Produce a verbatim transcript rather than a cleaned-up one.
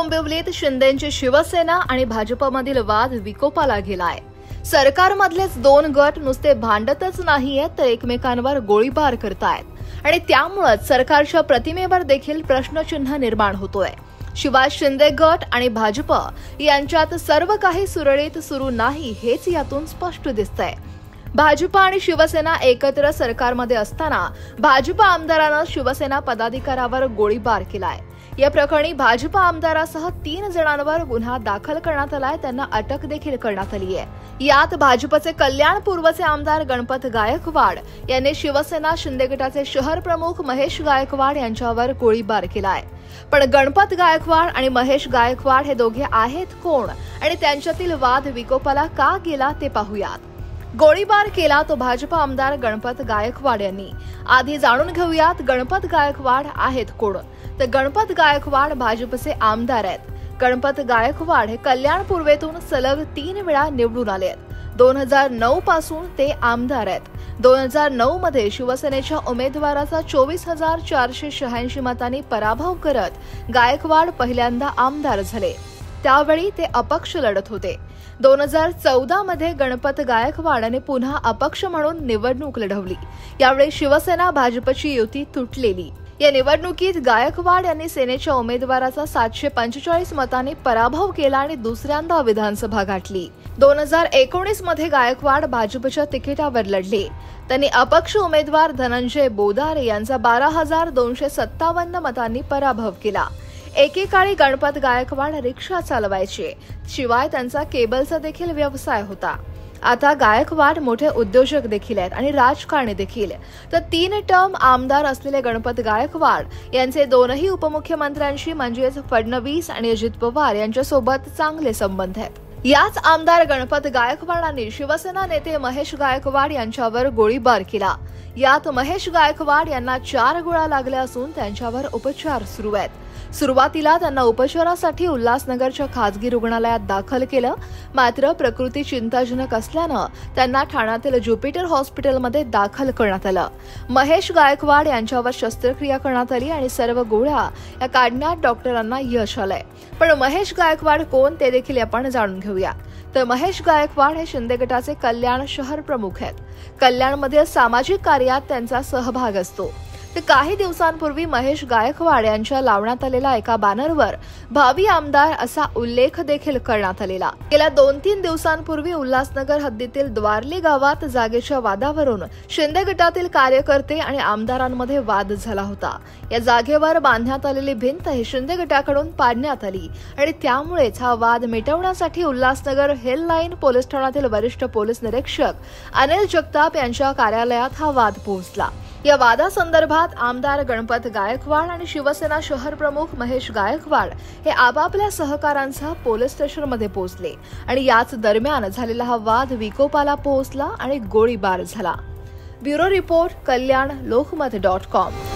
डोंबिवलीत शिंदेंची शिवसेना आणि भाजपमधील वाद विकोपाला गेलाय। सरकारमधलेच दोन गट नुसते भांडतच नाहीयेत तर एकमेकांवर गोळीबार करतायत आणि त्यामुळेच सरकारच्या प्रतिमेवर देखील प्रश्नचिन्ह निर्माण होतोय। शिवाय शिंदे गट आणि भाजप यांच्यात सर्व काही सुरळीत सुरू नाही हेच यातून स्पष्ट दिसतंय। भाजप आणि शिवसेना एकत्र सरकारमध्ये असताना भाजप आमदारानं शिवसेना पदाधिकाऱ्यावर गोळीबार केलाय। या प्रकरणी भाजप आमदारासह तीन जणांवर गुन्हा दाखल करण्यात आलाय, त्यांना अटक देखील करण्यात आली आहे। यात भाजपचे कल्याणपूर्वचे आमदार गणपत गायकवाड यांनी शिवसेना शिंदे गटाचे शहर प्रमुख महेश गायकवाड यांच्यावर गोळीबार केलाय। पण गणपत गायकवाड आणि महेश गायकवाड हे दोघे आहेत कोण आणि त्यांच्यातील वाद विकोपाला का गेला ते पाहूयात। गोळीबार केला तो भाजप आमदार गणपत गायकवाड यांनी। आधी जाणून घेऊयात गणपत गायकवाड आहेत कोण। तर गणपत गायकवाड भाजपचे आमदार आहेत। गणपत गायकवाड हे कल्याणपूर्वेतून सलग तीन वेळा निवडून आले आहेत। दोन हजार नऊ पासून ते आमदार आहेत। दोन हजार नऊ मध्ये शिवसेनेच्या उमेदवाराचा चोवीस हजार चारशे शहाऐंशी मतांनी पराभव करत गायकवाड पहिल्यांदा आमदार झाले। त्यावेळी ते अपक्ष लढत होते। दोन हजार चौदा मध्ये गणपत गायकवाडाने पुन्हा अपक्ष म्हणून निवडणूक लढवली। यावेळी शिवसेना भाजपची युती तुटलेली। या निवडणुकीत गायकवाड यांनी सेनेच्या उमेदवाराचा सातशे पंचेचाळीस मतांनी पराभव केला आणि दुसऱ्यांदा विधानसभा गाठली। दोन हजार एकोणीस मध्ये गायकवाड भाजपच्या तिकिटावर लढले। त्यांनी अपक्ष उमेदवार धनंजय बोदारे यांचा बारा हजार दोनशे सत्तावन्न मतांनी पराभव केला। एकेकाळी गणपत गायकवाड रिक्षा चालवायचे, शिवाय त्यांचा केबलचा देखील व्यवसाय होता। आता गायकवाड मोठे उद्योजक देखील आहेत आणि राजकारणी देखील। तर तीन टर्म आमदार असलेले गणपत गायकवाड यांचे दोनही उपमुख्यमंत्र्यांशी म्हणजेच फडणवीस आणि अजित पवार यांच्यासोबत चांगले संबंध आहेत। याच आमदार गणपत गायकवाडांनी शिवसेना नेते महेश गायकवाड यांच्यावर गोळीबार केला। यात महेश गायकवाड यांना चार गोळ्या लागल्या असून त्यांच्यावर उपचार सुरू आहेत। सुरुवातीला त्यांना उपचारासाठी उल्हासनगरच्या खासगी रुग्णालयात दाखल केलं, मात्र प्रकृती चिंताजनक असल्यानं त्यांना ठाण्यातील ज्युपिटर हॉस्पिटलमध्ये दाखल करण्यात आलं। महेश गायकवाड यांच्यावर शस्त्रक्रिया करण्यात आली आणि सर्व गोळ्या या काढण्यात डॉक्टरांना यश आलंय। पण महेश गायकवाड कोण ते देखील आपण जाणून घेऊया। तर महेश गायकवाड हे शिंदे गटाचे कल्याण शहर प्रमुख आहेत। कल्याणमध्ये सामाजिक कार्यात त्यांचा सहभाग असतो। तर काही दिवसांपूर्वी महेश गायकवाड यांच्या लावण्यात आलेल्या एका बॅनरवर भावी आमदार असा उल्लेख देखील करण्यात आलेला। गेल्या दोन तीन दिवसांपूर्वी उल्हासनगर हद्दीतील द्वारली गावात जागेच्या वादावरून शिंदे गटातील कार्यकर्ते आणि आमदारांमध्ये वाद झाला होता। या जागेवर बांधण्यात आलेली भिंत ही शिंदे गटाकडून पाडण्यात आली आणि त्यामुळेच हा वाद मिटवण्यासाठी उल्हासनगर हिल लाईन पोलीस ठाण्यातील वरिष्ठ पोलीस निरीक्षक अनिल जगताप यांच्या कार्यालयात हा वाद पोहोचला। या वादासंदर्भात आमदार गणपत गायकवाड आणि शिवसेना शहर प्रमुख महेश गायकवाड हे आपापल्या सहकाऱ्यांसह पोलीस स्टेशनमध्ये पोहोचले आणि याच दरम्यान झालेला हा वाद विकोपाला पोहोचला आणि गोळीबार झाला। Bureau report, Kalyan Lokmat dot com.